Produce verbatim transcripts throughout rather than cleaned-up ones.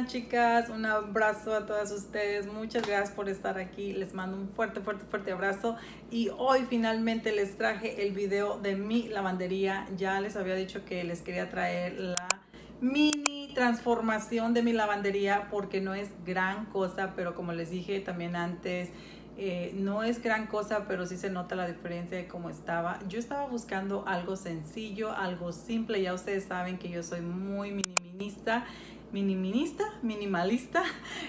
están, chicas? Un abrazo a todas ustedes. Muchas gracias por estar aquí. Les mando un fuerte, fuerte, fuerte abrazo. Y hoy finalmente les traje el video de mi lavandería. Ya les había dicho que les quería traer la mini transformación de mi lavandería porque no es gran cosa, pero como les dije también antes, Eh, no es gran cosa, pero sí se nota la diferencia de cómo estaba. Yo estaba buscando algo sencillo, algo simple. Ya ustedes saben que yo soy muy minimalista, minimalista, minimalista,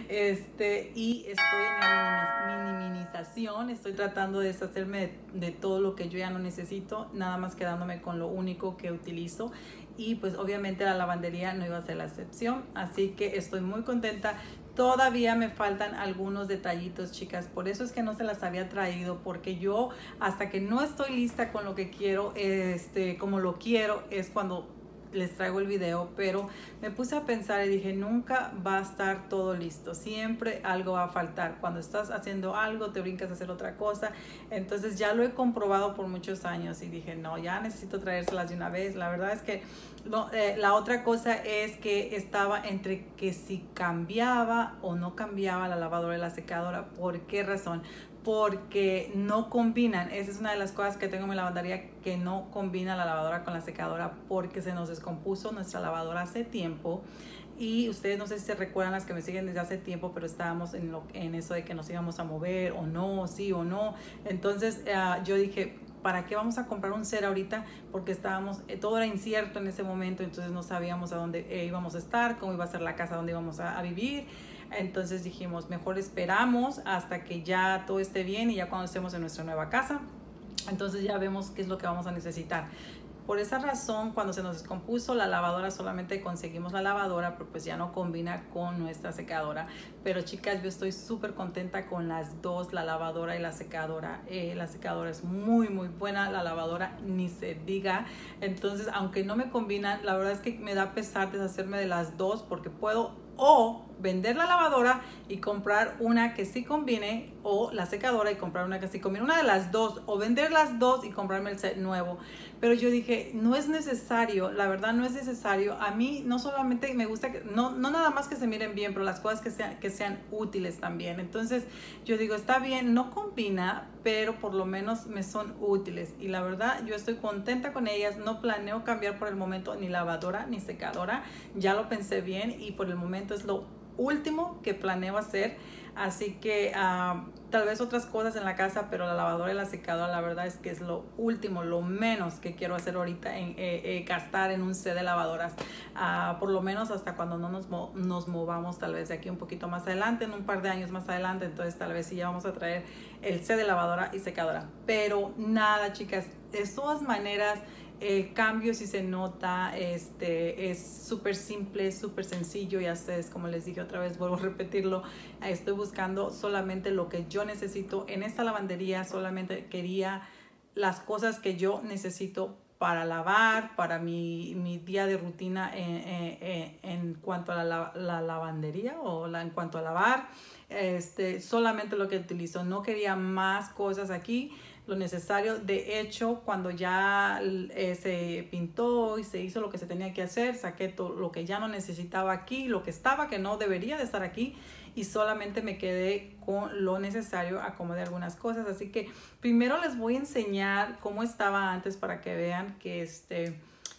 este, y estoy en la minimización. Estoy tratando de deshacerme de, de todo lo que yo ya no necesito, nada más quedándome con lo único que utilizo. Y pues obviamente la lavandería no iba a ser la excepción, así que estoy muy contenta. Todavía me faltan algunos detallitos, chicas, por eso es que no se las había traído, porque yo hasta que no estoy lista con lo que quiero, este, como lo quiero, es cuando les traigo el video. Pero me puse a pensar y dije, nunca va a estar todo listo, siempre algo va a faltar. Cuando estás haciendo algo te brincas a hacer otra cosa. Entonces ya lo he comprobado por muchos años y dije, no, ya necesito traérselas de una vez. La verdad es que no, eh, la otra cosa es que estaba entre que si cambiaba o no cambiaba la lavadora y la secadora. ¿Por qué razón? Porque no combinan. Esa es una de las cosas que tengo en mi lavandería, que no combina la lavadora con la secadora, porque se nos descompuso nuestra lavadora hace tiempo. Y ustedes no sé si se recuerdan, las que me siguen desde hace tiempo, pero estábamos en, lo, en eso de que nos íbamos a mover o no, sí o no. Entonces uh, yo dije, ¿para qué vamos a comprar un set ahorita? Porque estábamos, eh, todo era incierto en ese momento, entonces no sabíamos a dónde eh, íbamos a estar, cómo iba a ser la casa donde íbamos a, a vivir. Entonces dijimos, mejor esperamos hasta que ya todo esté bien y ya cuando estemos en nuestra nueva casa, entonces ya vemos qué es lo que vamos a necesitar. Por esa razón, cuando se nos descompuso la lavadora, solamente conseguimos la lavadora, pero pues ya no combina con nuestra secadora. Pero chicas, yo estoy súper contenta con las dos, la lavadora y la secadora. Eh, la secadora es muy, muy buena, la lavadora ni se diga. Entonces, aunque no me combinan, la verdad es que me da pesar deshacerme de las dos, porque puedo o vender la lavadora y comprar una que sí combine, o la secadora y comprar una que sí combine, una de las dos, o vender las dos y comprarme el set nuevo. Pero yo dije, no es necesario, la verdad no es necesario. A mí no solamente me gusta, que, no, no nada más que se miren bien, pero las cosas que sean, que sean útiles también. Entonces yo digo, está bien, no combina, pero por lo menos me son útiles. Y la verdad yo estoy contenta con ellas. No planeo cambiar por el momento ni lavadora ni secadora. Ya lo pensé bien y por el momento es lo último que planeo hacer. Así que uh, tal vez otras cosas en la casa, pero la lavadora y la secadora, la verdad es que es lo último, lo menos que quiero hacer ahorita, en eh, eh, gastar en un set de lavadoras, uh, por lo menos hasta cuando no nos, mo nos movamos, tal vez de aquí un poquito más adelante, en un par de años más adelante. Entonces tal vez sí ya vamos a traer el set de lavadora y secadora. Pero nada, chicas, de todas maneras, el cambio sí se nota. Este es súper simple, súper sencillo. Ya ustedes, como les dije otra vez, vuelvo a repetirlo, estoy buscando solamente lo que yo necesito en esta lavandería. Solamente quería las cosas que yo necesito para lavar, para mi, mi día de rutina en, en, en cuanto a la, la lavandería, o la, en cuanto a lavar. Este, solamente lo que utilizo, no quería más cosas aquí, lo necesario. De hecho, cuando ya eh, se pintó y se hizo lo que se tenía que hacer, saqué todo lo que ya no necesitaba aquí, lo que estaba, que no debería de estar aquí, y solamente me quedé con lo necesario. Acomodé algunas cosas. Así que primero les voy a enseñar cómo estaba antes, para que vean que este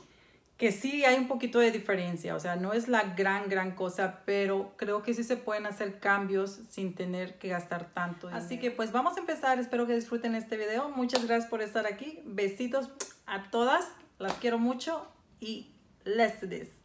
que sí hay un poquito de diferencia. O sea, no es la gran, gran cosa, pero creo que sí se pueden hacer cambios sin tener que gastar tanto dinero. Así que pues vamos a empezar. Espero que disfruten este video. Muchas gracias por estar aquí. Besitos a todas. Las quiero mucho y let's do this.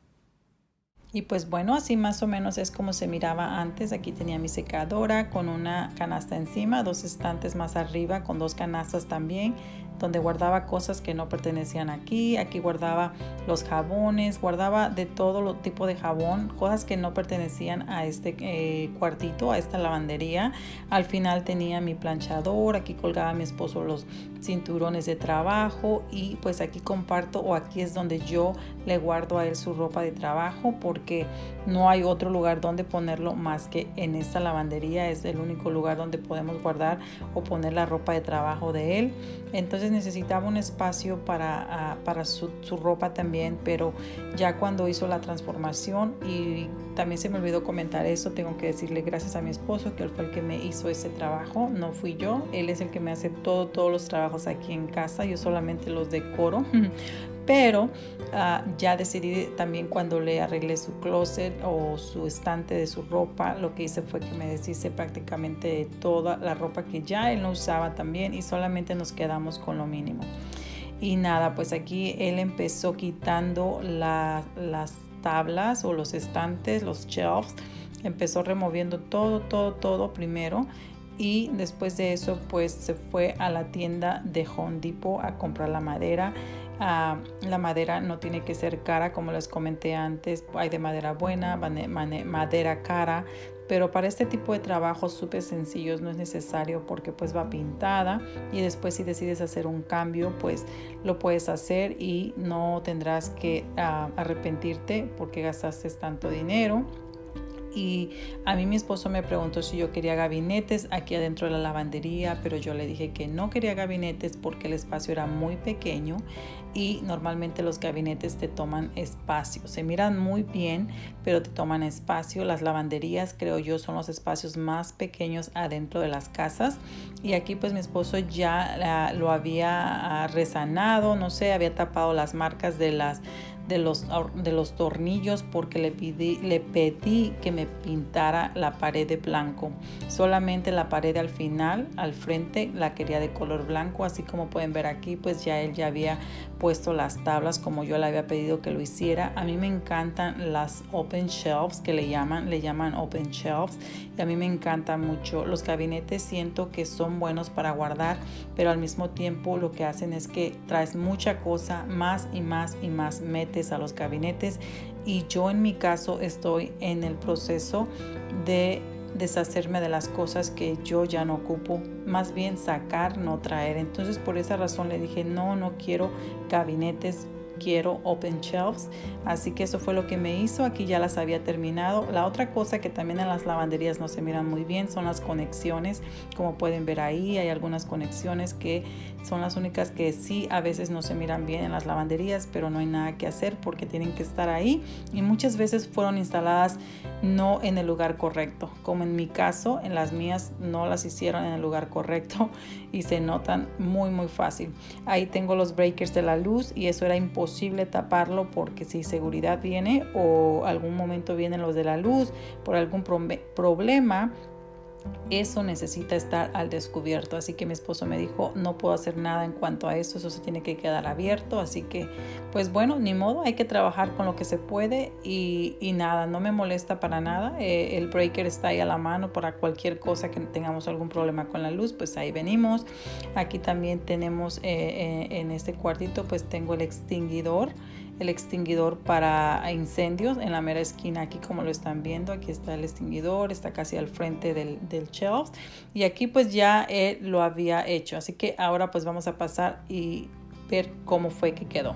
Y pues bueno, así más o menos es como se miraba antes. Aquí tenía mi secadora con una canasta encima, dos estantes más arriba con dos canastas también, donde guardaba cosas que no pertenecían aquí. Aquí guardaba los jabones, guardaba de todo lo tipo de jabón, cosas que no pertenecían a este eh, cuartito, a esta lavandería. Al final tenía mi planchador, aquí colgaba mi esposo los cinturones de trabajo, y pues aquí comparto, o aquí es donde yo le guardo a él su ropa de trabajo, porque porque no hay otro lugar donde ponerlo más que en esta lavandería. Es el único lugar donde podemos guardar o poner la ropa de trabajo de él. Entonces necesitaba un espacio para, uh, para su, su ropa también, pero ya cuando hizo la transformación, y también se me olvidó comentar eso, tengo que decirle gracias a mi esposo, que él fue el que me hizo ese trabajo, no fui yo. Él es el que me hace todo, todos los trabajos aquí en casa, yo solamente los decoro. Pero uh, ya decidí también, cuando le arreglé su closet o su estante de su ropa, lo que hice fue que me deshice prácticamente de toda la ropa que ya él no usaba también, y solamente nos quedamos con lo mínimo. Y nada, pues aquí él empezó quitando la, las tablas o los estantes, los shelves. Empezó removiendo todo, todo, todo primero. Y después de eso, pues se fue a la tienda de Home Depot a comprar la madera. Uh, la madera no tiene que ser cara, como les comenté antes. Hay de madera buena, madera cara. Pero para este tipo de trabajos súper sencillos no es necesario, porque pues va pintada, y después si decides hacer un cambio, pues lo puedes hacer y no tendrás que uh, arrepentirte porque gastaste tanto dinero. Y a mí mi esposo me preguntó si yo quería gabinetes aquí adentro de la lavandería, pero yo le dije que no quería gabinetes porque el espacio era muy pequeño, y normalmente los gabinetes te toman espacio. Se miran muy bien, pero te toman espacio. Las lavanderías, creo yo, son los espacios más pequeños adentro de las casas. Y aquí pues mi esposo ya uh, lo había uh, resanado, no sé, había tapado las marcas de las De los, de los tornillos, porque le pedí, le pedí que me pintara la pared de blanco. Solamente la pared al final, al frente, la quería de color blanco. Así como pueden ver aquí, pues ya él ya había puesto las tablas como yo le había pedido que lo hiciera. A mí me encantan las open shelves, que le llaman, le llaman open shelves, y a mí me encantan mucho. Los gabinetes siento que son buenos para guardar, pero al mismo tiempo lo que hacen es que traes mucha cosa, más y más y más metes a los gabinetes, y yo en mi caso estoy en el proceso de deshacerme de las cosas que yo ya no ocupo, más bien sacar, no traer. Entonces por esa razón le dije no, no quiero gabinetes, quiero open shelves. Así que eso fue lo que me hizo. Aquí ya las había terminado. La otra cosa que también en las lavanderías no se miran muy bien son las conexiones. Como pueden ver ahí, hay algunas conexiones que son las únicas que sí a veces no se miran bien en las lavanderías, pero no hay nada que hacer porque tienen que estar ahí, y muchas veces fueron instaladas no en el lugar correcto, como en mi caso. En las mías no las hicieron en el lugar correcto y se notan muy muy fácil. Ahí tengo los breakers de la luz, y eso era imposible taparlo, porque si seguridad viene o algún momento vienen los de la luz por algún pro- problema, eso necesita estar al descubierto. Así que mi esposo me dijo no puedo hacer nada en cuanto a eso, eso se tiene que quedar abierto. Así que pues bueno, ni modo, hay que trabajar con lo que se puede, y, y nada, no me molesta para nada. Eh, el breaker está ahí a la mano para cualquier cosa que tengamos algún problema con la luz, pues ahí venimos. Aquí también tenemos eh, eh, en este cuartito pues tengo el extinguidor el extinguidor para incendios en la mera esquina. Aquí como lo están viendo, aquí está el extinguidor, está casi al frente del, del shelf, y aquí pues ya él lo había hecho. Así que ahora pues vamos a pasar y ver cómo fue que quedó.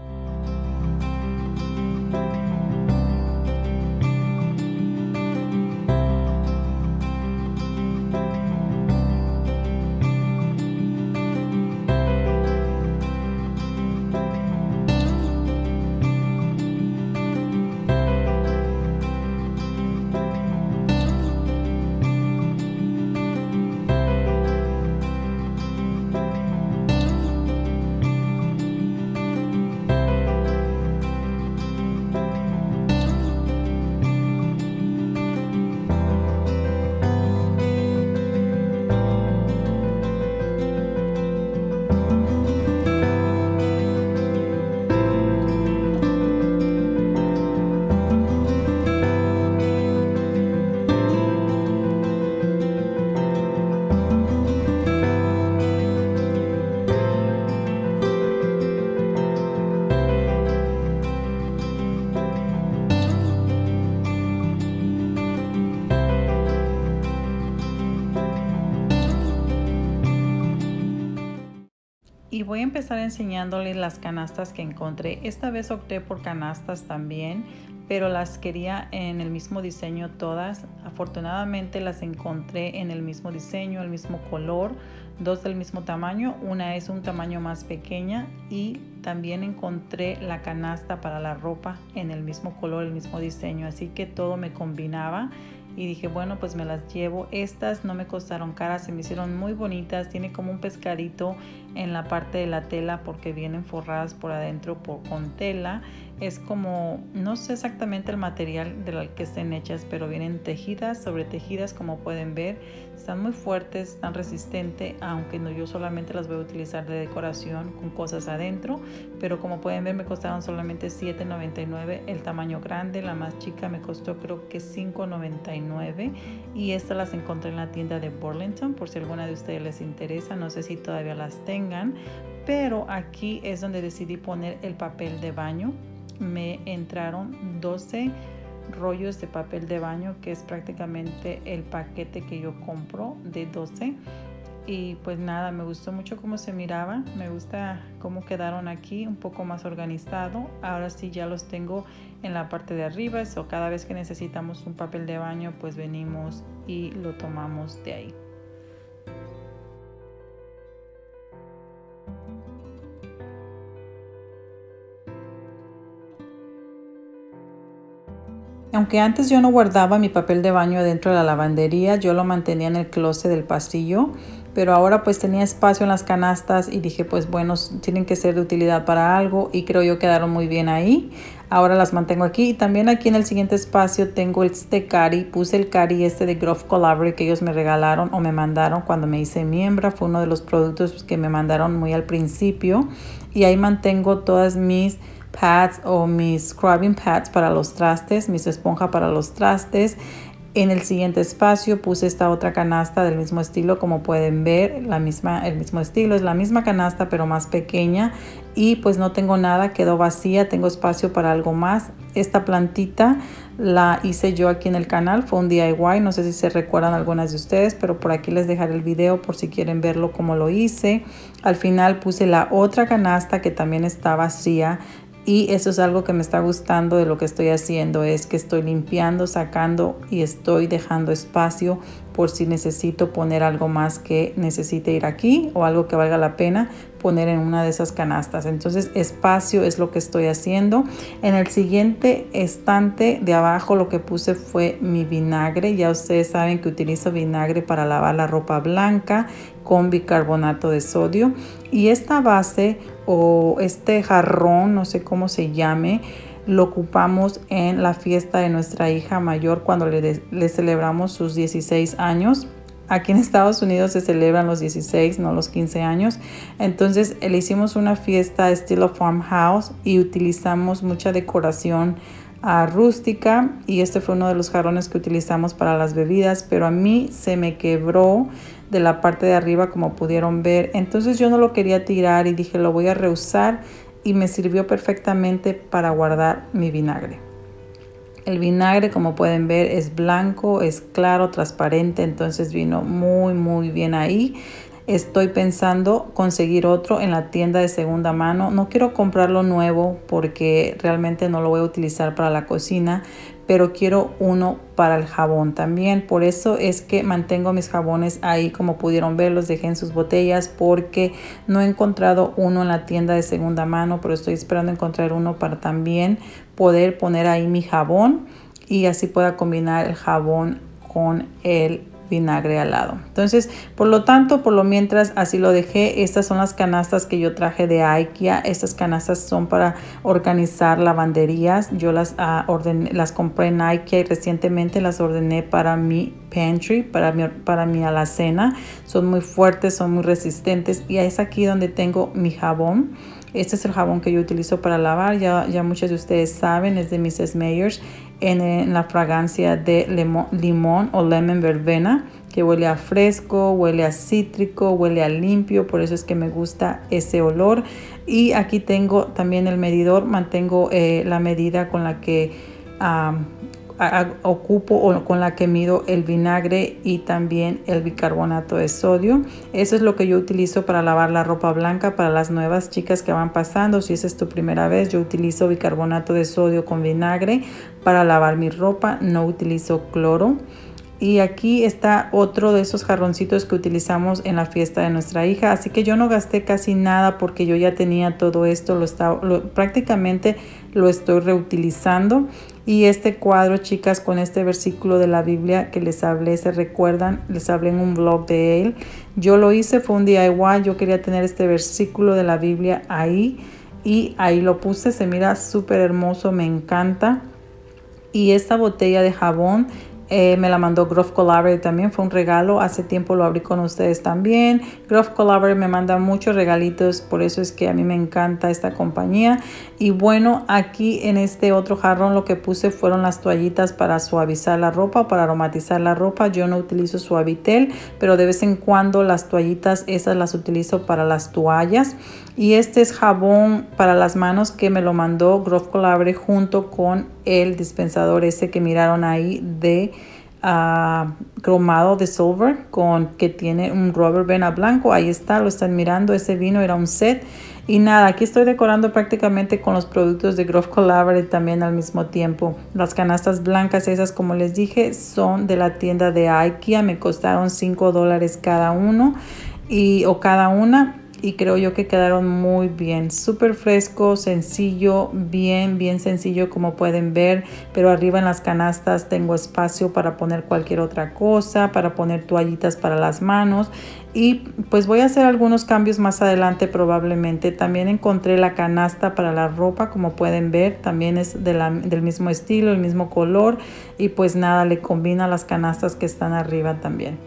Y voy a empezar enseñándoles las canastas que encontré. Esta vez opté por canastas también, pero las quería en el mismo diseño todas. Afortunadamente las encontré en el mismo diseño, el mismo color, dos del mismo tamaño. Una es un tamaño más pequeña y también encontré la canasta para la ropa en el mismo color, el mismo diseño, así que todo me combinaba. Y dije, bueno, pues me las llevo. Estas no me costaron caras, se me hicieron muy bonitas. Tiene como un pescadito en la parte de la tela porque vienen forradas por adentro por, con tela. Es como, no sé exactamente el material del que estén hechas, pero vienen tejidas sobre tejidas, como pueden ver. Están muy fuertes, están resistentes, aunque no, yo solamente las voy a utilizar de decoración con cosas adentro. Pero como pueden ver, me costaron solamente siete noventa y nueve. El tamaño grande, la más chica, me costó creo que cinco noventa y nueve. Y estas las encontré en la tienda de Burlington, por si alguna de ustedes les interesa. No sé si todavía las tengan, pero aquí es donde decidí poner el papel de baño. Me entraron doce rollos de papel de baño, que es prácticamente el paquete que yo compro de doce. Y pues nada, me gustó mucho cómo se miraba, me gusta cómo quedaron aquí, un poco más organizado. Ahora sí ya los tengo en la parte de arriba, eso cada vez que necesitamos un papel de baño pues venimos y lo tomamos de ahí. Aunque antes yo no guardaba mi papel de baño dentro de la lavandería, yo lo mantenía en el closet del pasillo, pero ahora pues tenía espacio en las canastas y dije pues bueno, tienen que ser de utilidad para algo y creo yo quedaron muy bien ahí. Ahora las mantengo aquí y también aquí en el siguiente espacio tengo este cari, puse el cari este de Grove Collaborative que ellos me regalaron o me mandaron cuando me hice miembro, fue uno de los productos que me mandaron muy al principio y ahí mantengo todas mis pads o mis scrubbing pads para los trastes, mis esponjas para los trastes. En el siguiente espacio puse esta otra canasta del mismo estilo, como pueden ver, la misma, el mismo estilo, es la misma canasta pero más pequeña y pues no tengo nada, quedó vacía, tengo espacio para algo más. Esta plantita la hice yo aquí en el canal, fue un D I Y, no sé si se recuerdan algunas de ustedes, pero por aquí les dejaré el video por si quieren verlo como lo hice. Al final puse la otra canasta que también está vacía. Y eso es algo que me está gustando de lo que estoy haciendo, es que estoy limpiando, sacando y estoy dejando espacio por si necesito poner algo más que necesite ir aquí o algo que valga la pena poner en una de esas canastas. Entonces espacio es lo que estoy haciendo. En el siguiente estante de abajo lo que puse fue mi vinagre. Ya ustedes saben que utilizo vinagre para lavar la ropa blanca con bicarbonato de sodio. Y esta base o este jarrón, no sé cómo se llame, lo ocupamos en la fiesta de nuestra hija mayor cuando le, le celebramos sus dieciséis años. Aquí en Estados Unidos se celebran los dieciséis, no los quince años. Entonces le hicimos una fiesta estilo farmhouse y utilizamos mucha decoración uh, rústica. Y este fue uno de los jarrones que utilizamos para las bebidas, pero a mí se me quebró de la parte de arriba, como pudieron ver. Entonces yo no lo quería tirar y dije lo voy a reusar y me sirvió perfectamente para guardar mi vinagre. El vinagre, como pueden ver, es blanco, es claro, transparente, entonces vino muy muy bien ahí. Estoy pensando conseguir otro en la tienda de segunda mano. No quiero comprarlo nuevo porque realmente no lo voy a utilizar para la cocina, pero quiero uno para el jabón también. Por eso es que mantengo mis jabones ahí, como pudieron ver, los dejé en sus botellas porque no he encontrado uno en la tienda de segunda mano, pero estoy esperando encontrar uno para también poder poner ahí mi jabón y así pueda combinar el jabón con el vinagre al lado. Entonces, por lo tanto, por lo mientras, así lo dejé. Estas son las canastas que yo traje de IKEA. Estas canastas son para organizar lavanderías. Yo las, uh, ordené, las compré en IKEA y recientemente las ordené para mi pantry, para mi, para mi alacena. Son muy fuertes, son muy resistentes y es aquí donde tengo mi jabón. Este es el jabón que yo utilizo para lavar. Ya, ya muchos de ustedes saben, es de missus Meyers en, en la fragancia de limón, limón o lemon verbena, que huele a fresco, huele a cítrico, huele a limpio. Por eso es que me gusta ese olor. Y aquí tengo también el medidor. Mantengo eh, la medida con la que um, ocupo o con la que mido el vinagre y también el bicarbonato de sodio. Eso es lo que yo utilizo para lavar la ropa blanca para las nuevas chicas que van pasando. Si esa es tu primera vez, yo utilizo bicarbonato de sodio con vinagre para lavar mi ropa, no utilizo cloro. Y aquí está otro de esos jarroncitos que utilizamos en la fiesta de nuestra hija. Así que yo no gasté casi nada porque yo ya tenía todo esto. Lo estaba, lo, prácticamente lo estoy reutilizando. Y este cuadro, chicas, con este versículo de la Biblia que les hablé, se recuerdan, les hablé en un vlog de él. Yo lo hice, fue un D I Y. Yo quería tener este versículo de la Biblia ahí. Y ahí lo puse. Se mira súper hermoso, me encanta. Y esta botella de jabón Eh, me la mandó Grove Collaborative también, fue un regalo, hace tiempo lo abrí con ustedes también. Grove Collaborative me manda muchos regalitos, por eso es que a mí me encanta esta compañía. Y bueno, aquí en este otro jarrón lo que puse fueron las toallitas para suavizar la ropa, para aromatizar la ropa. Yo no utilizo Suavitel, pero de vez en cuando las toallitas esas las utilizo para las toallas. Y este es jabón para las manos que me lo mandó Grove Collaborative junto con el dispensador ese que miraron ahí de uh, cromado de silver con que tiene un rubber band a blanco. Ahí está, lo están mirando, ese vino era un set. Y nada, aquí estoy decorando prácticamente con los productos de Grove Collaborative también al mismo tiempo. Las canastas blancas esas, como les dije, son de la tienda de IKEA. Me costaron cinco dólares cada uno y, o cada una. Y creo yo que quedaron muy bien, súper fresco, sencillo, bien, bien sencillo como pueden ver. Pero arriba en las canastas tengo espacio para poner cualquier otra cosa, para poner toallitas para las manos. Y pues voy a hacer algunos cambios más adelante probablemente. También encontré la canasta para la ropa, como pueden ver, también es de la, del mismo estilo, el mismo color. Y pues nada, le combina las canastas que están arriba también.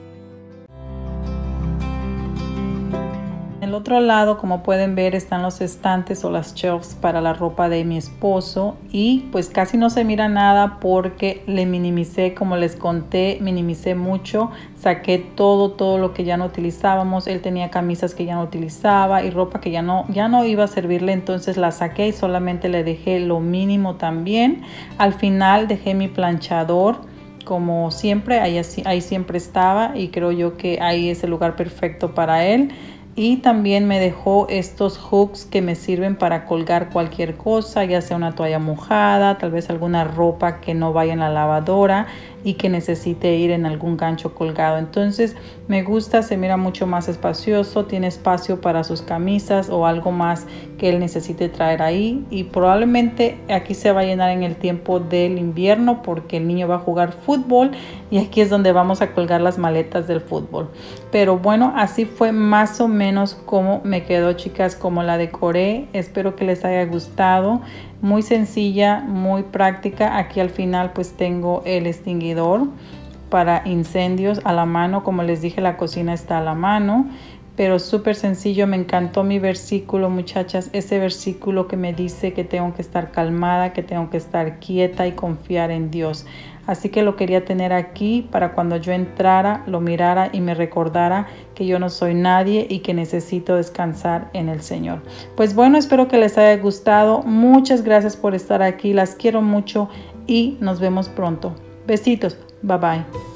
En el otro lado, como pueden ver, están los estantes o las shelves para la ropa de mi esposo y pues casi no se mira nada porque le minimicé, como les conté, minimicé mucho, saqué todo, todo lo que ya no utilizábamos. Él tenía camisas que ya no utilizaba y ropa que ya no, ya no iba a servirle, entonces la saqué y solamente le dejé lo mínimo también. Al final dejé mi planchador como siempre, ahí, ahí siempre estaba y creo yo que ahí es el lugar perfecto para él. Y también me dejó estos hooks que me sirven para colgar cualquier cosa, ya sea una toalla mojada, tal vez alguna ropa que no vaya en la lavadora y que necesite ir en algún gancho colgado. Entonces me gusta, se mira mucho más espacioso, tiene espacio para sus camisas o algo más que él necesite traer ahí. Y probablemente aquí se va a llenar en el tiempo del invierno porque el niño va a jugar fútbol y aquí es donde vamos a colgar las maletas del fútbol. Pero bueno, así fue más o menos como me quedó, chicas, como la decoré. Espero que les haya gustado. Muy sencilla, muy práctica. Aquí al final pues tengo el extinguidor para incendios a la mano. Como les dije, la cocina está a la mano, pero súper sencillo. Me encantó mi versículo, muchachas, ese versículo que me dice que tengo que estar calmada, que tengo que estar quieta y confiar en Dios. Así que lo quería tener aquí para cuando yo entrara, lo mirara y me recordara que yo no soy nadie y que necesito descansar en el Señor. Pues bueno, espero que les haya gustado. Muchas gracias por estar aquí. Las quiero mucho y nos vemos pronto. Besitos. Bye bye.